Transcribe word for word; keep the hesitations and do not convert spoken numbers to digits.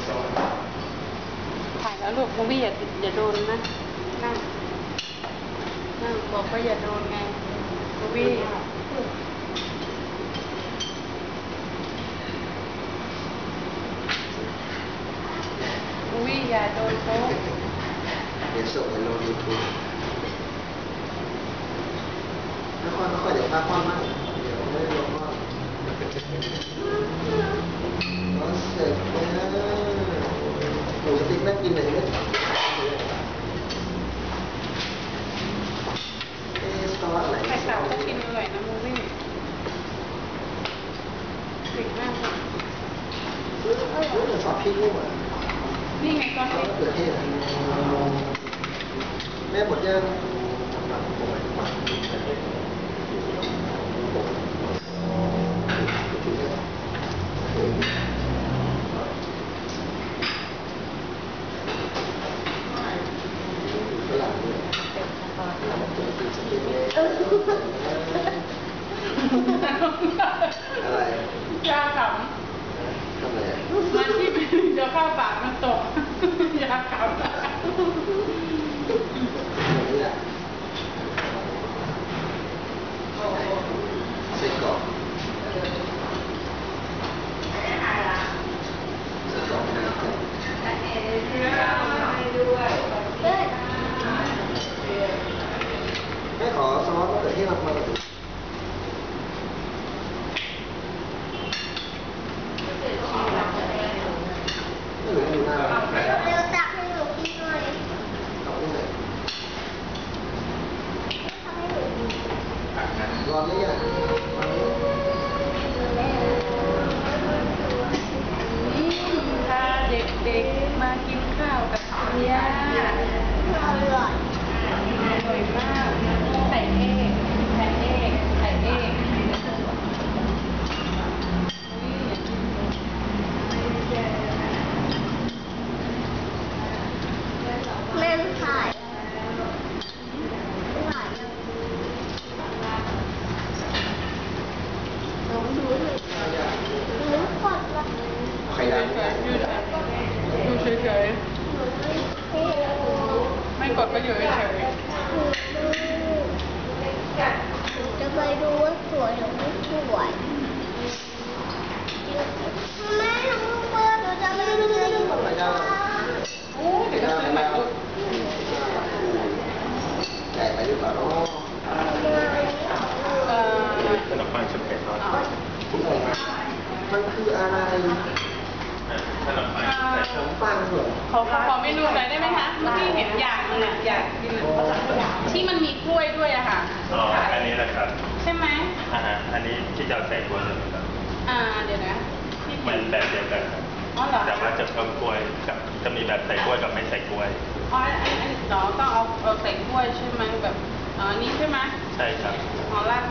ถ่ายแล้วลูกมูวี่อย่าอย่าโดนนะนั่งนั่งบอกว่าอย่าโดนไงมูวี่มูวี่อย่าโดนโต๊ะเดี๋ยวส่งไปลงยูทูบไม่ค่อยไม่ค่อยเดี๋ยวพาความมากเดี๋ยวไม่ลงว่าก็เสร็จแล้วหมูสติ๊กน่ากินเลยเนี่ยเอ๊ะซอสอะไรไข่เต่าก็กินอร่อยนะมูวี่ติดมากเลยเฮ้ยเฮ้ยซอสพริกนี่หว่านี่ไงก็ติดเกิดที่แม่หมดยังอะไรยาขำทำอะไรมันที่เดี๋ยวเข้าปากมันตกยาขำใส่กรอกไม่ขอซอสมะเขือเทศมามาดูไม่เหลืออยู่หน้าเร็วตักให้หนูกินหน่อยตักให้หน่อยทำให้หนูร้อนไหมอ่ะนี่พาเด็กๆมากินข้าวกับคุณย่าอร่อยอร่อยมากไข่เอกไข่เอกไข่เอกแม่ถ่ายถ่ายลองดูเลยหนูกดละไข่ดาวเนี่ยอยู่เฉยอยู่เฉยๆไม่กดก็อยู่เฉยๆจะไปดูว่าสวยหรือไม่สวยแม่หนูเปิดหนูจะไม่ได้เลยไข่ดาวโอ้เดี๋ยวจะซื้อใหม่ลูกใหญ่ไปหรือเปล่าเนาะเอ่อขนมปังชุบเผ็ดทอดมันคืออะไรขนมปังขนมปังเหรอขอขอเมนูหน่อยได้ไหมคะเมื่อกี้เห็นอย่างนึงอ่ะอยากกินที่มันมีกล้วยด้วยอะค่ะอ๋ออันนี้แหละครับใช่ไหมอ่าฮะอันนี้ที่จะใส่กล้วยเลยครับอ่าเดี๋ยวนะที่มันแบบเดียวกันครับอ๋อเหรอแต่ว่าจะเพิ่มกล้วยกับจะมีแบบใส่กล้วยกับไม่ใส่กล้วยอ๋ออันอันเนาะต้องเอาเอาใส่กล้วยใช่ไหมแบบอ๋อนี่ใช่ไหมใช่ครับอ๋อราด